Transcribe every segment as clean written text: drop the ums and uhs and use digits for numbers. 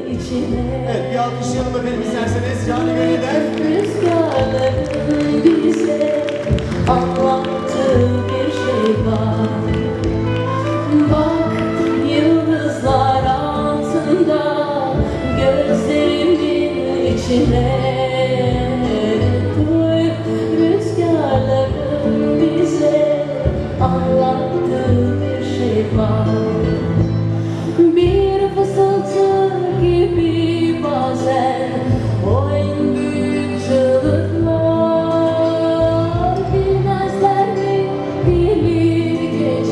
içine. Evet, bir alkışlayalım efendim isterseniz canı gönülden. Rüzgarların bize anlattığı bir şey var. Bak yıldızlar altında gözlerimin içine. Duy rüzgarların bize anlattığı bir şey var. Bir fısıltı gibi bazen o en büyük çığlıklar. Bilmezler mi gelir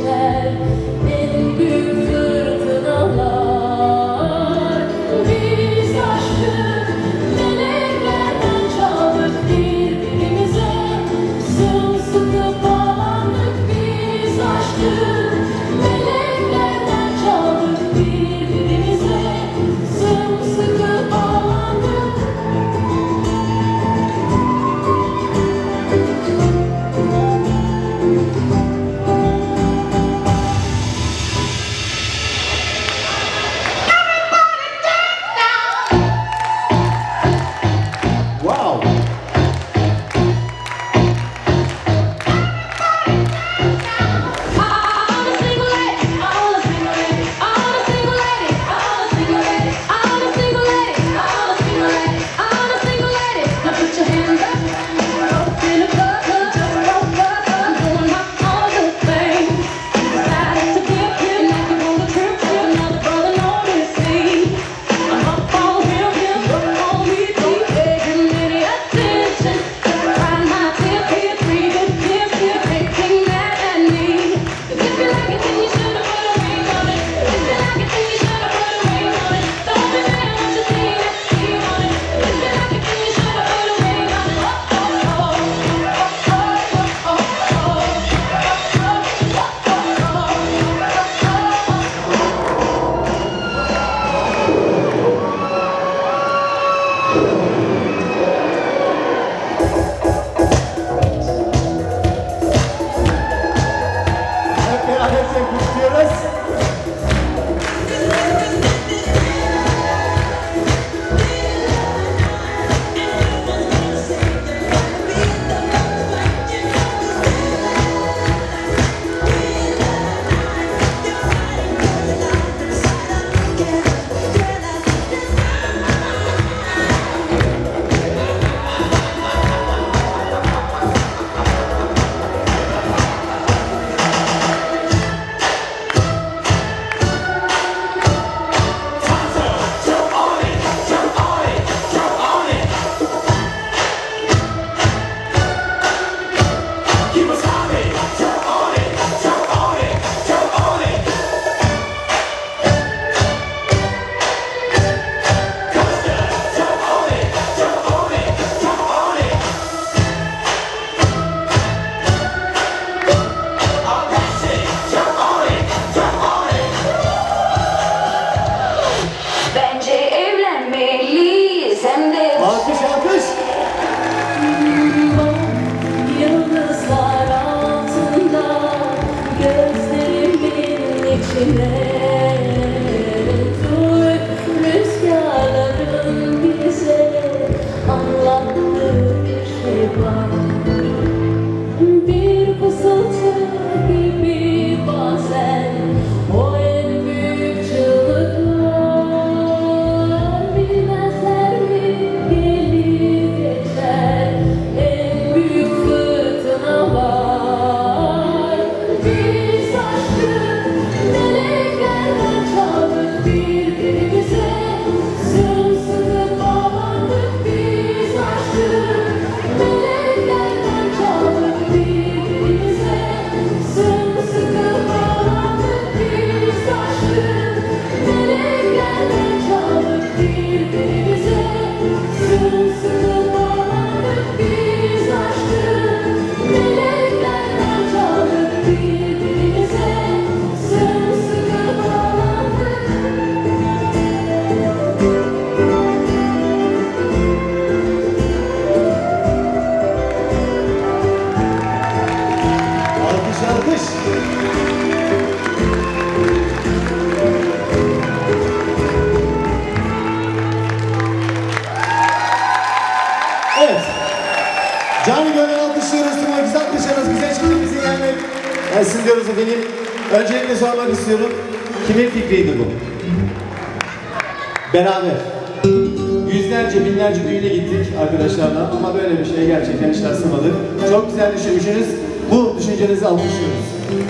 Gelsin diyoruz efendim. Öncelikle sormak istiyorum. Kimin fikriydi bu? Beraber. Yüzlerce, binlerce düğüne gittik arkadaşlarla ama böyle bir şey gerçekten hiç rastlamadık. Çok güzel düşünmüşsünüz. Bu düşüncenizi alkışlıyoruz.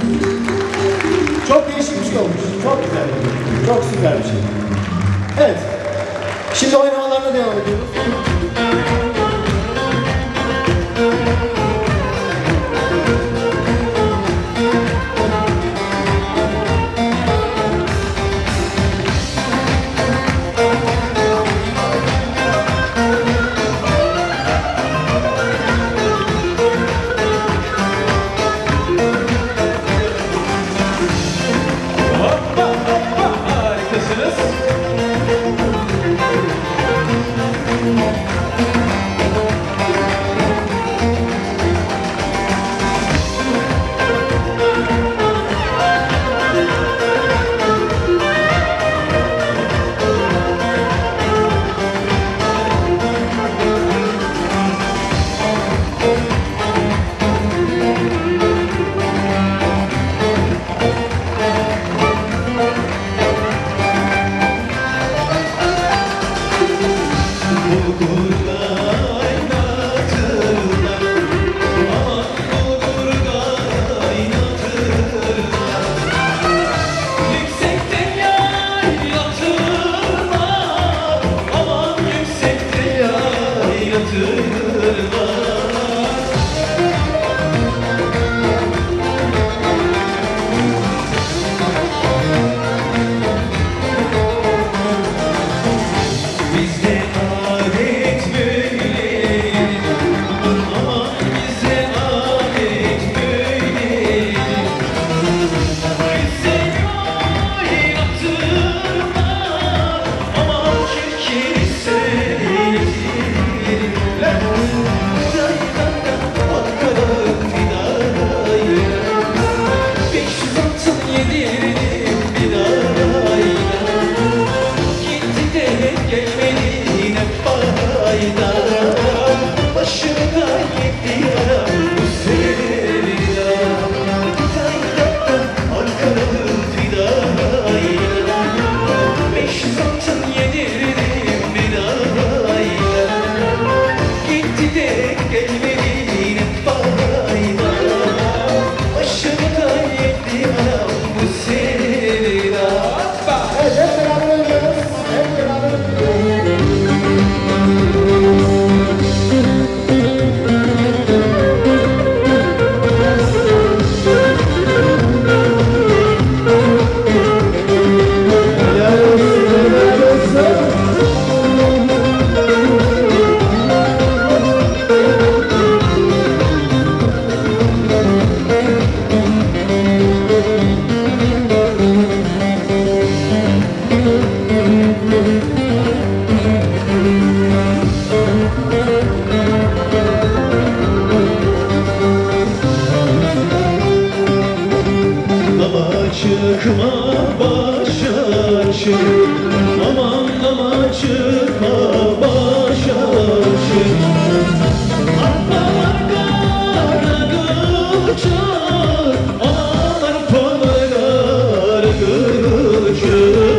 Çok değişik bir şey olmuş. Çok güzel. Çok süper bir şey. Evet. Şimdi oynamalarına devam ediyoruz. Çıkma başa çık, aman aman çıkma başa çık. Arpalar kararıcak, aman arpalar kararıcak.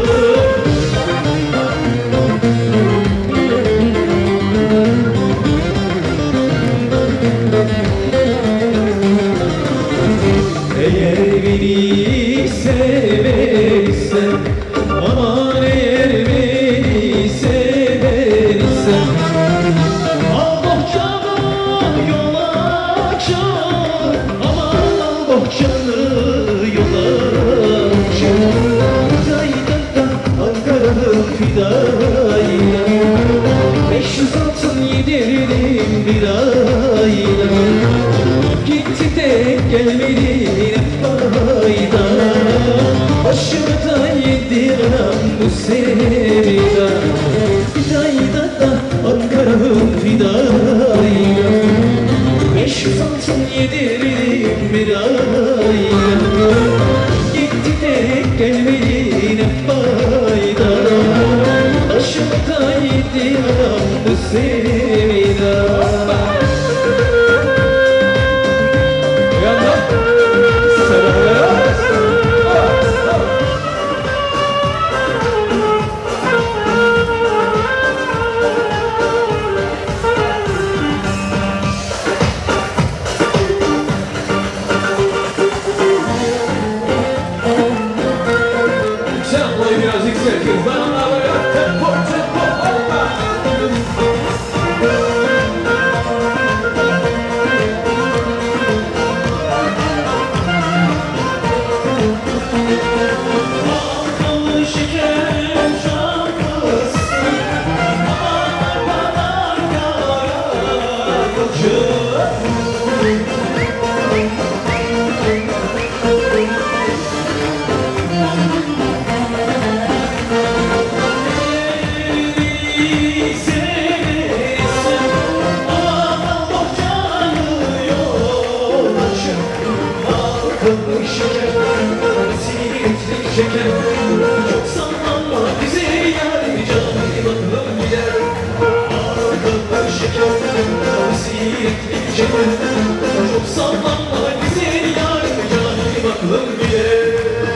Eğer beni seversen, aman eğer beni seversen, al bohçanı yola çak, aman al bohçanı yola çak. Daydan Ankara'nın fidayla, 500 altın yedirdim bir ayda. Gitti de gelmedi fayda, başımda yedi anam bu sevda. Fidayda da Ankara'nın fidayla, 500 altın yedirdim bir ayda. Gitti de gelmedi fayda, başımda yedi anam bu sevda. nazikse kızlarla böyle tempo tempo hoppa. Balkalı şeker şarkısı, aman bana yara koçum. Şeker, çok sanma bizi yar canım aklım gider. Arkalar şeker, hasiyetli şeker, çok sanma bizi yar canım aklım gider.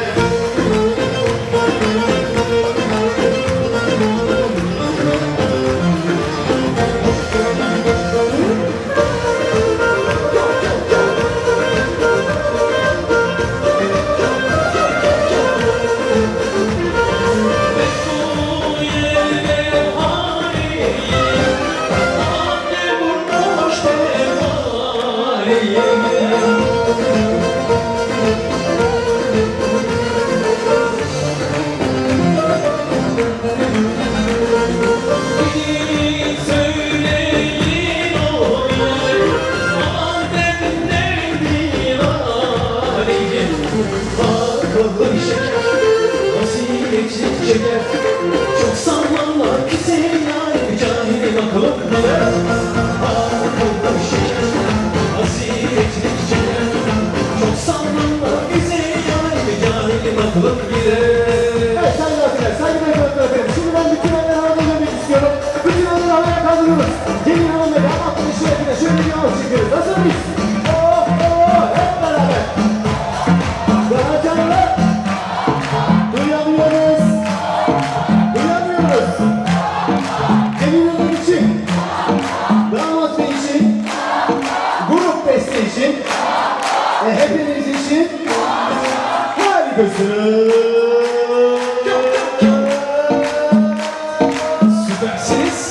Şeker, çok sallanma güzel yar cahilim aklım gider. Akıllı şeker, hasiyetli şeker, çok sallanma güzel yar cahilim aklım gider. Evet sayın abiler, saygı ve hürmetler efendim. Şimdi ben bütün elleri havada görmek istiyorum. Bütün elleri havaya kaldırıyoruz. Gelin hanım ve damat şöyle şöyle bir yavaş çekiyoruz. Hazır mıyız? Oh oh hep beraber. Daha canlı. Duyamıyoruz. Duyamıyoruz. Gelin hanım için, damat bey için, grup beste için ve hepiniz için harikasınız. Süpersiniz.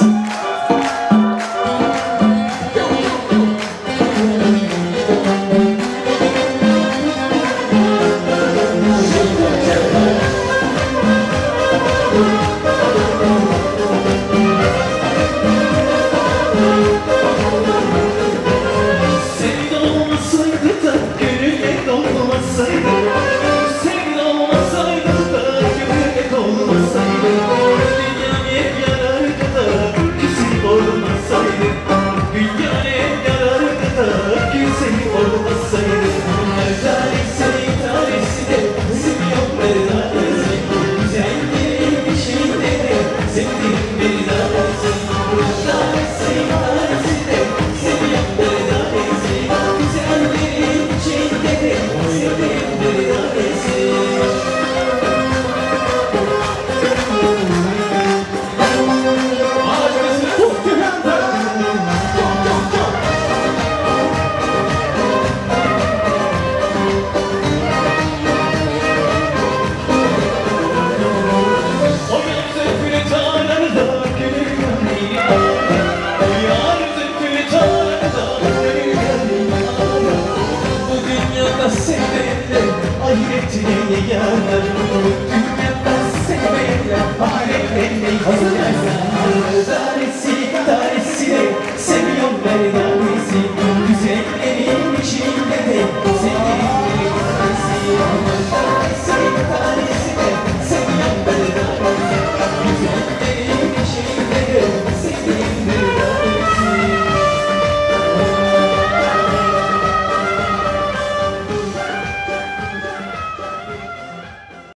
Thank you.